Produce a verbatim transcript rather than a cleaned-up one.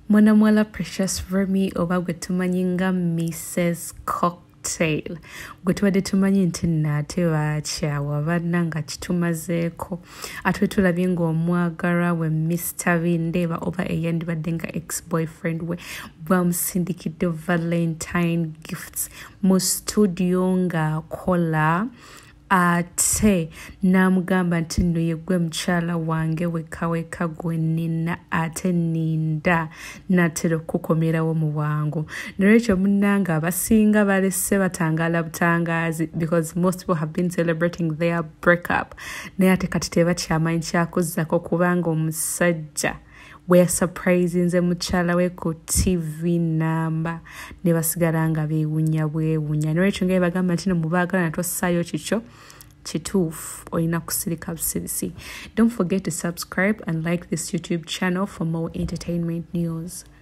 Mwana mwala Precious Remmy oba gwe tumanyi nga Missus Cocktail gwe tubadde tumanyi nti nnaate baakyawa banna nga kitumazeeko ate tulabye ng'omwagalwa we Mister Bindeeba oba eyandibadde nga ex-boyfriend we bamusindikidde Valentine gifts mu studio ng'akola ate namugamba nti nno ye gwe mukyala wange wekka wekka gwe nina ate ninda natera okukomerawo mu bwangu nolwekyo munnange abasinga balese batangaala butangaazi because most people have been celebrating their breakup naye ate kati tebakyamanyi kyakuzzako kubanga omusajja we surprisinze mukyala we ku T V namba ne basigala nga beewunya bwewunya nolwekyo nga bagamba nti no mubaagala natossaayo kikyo kituufu olina kusirika busirisi. Don't forget to subscribe and like this YouTube channel for more entertainment news.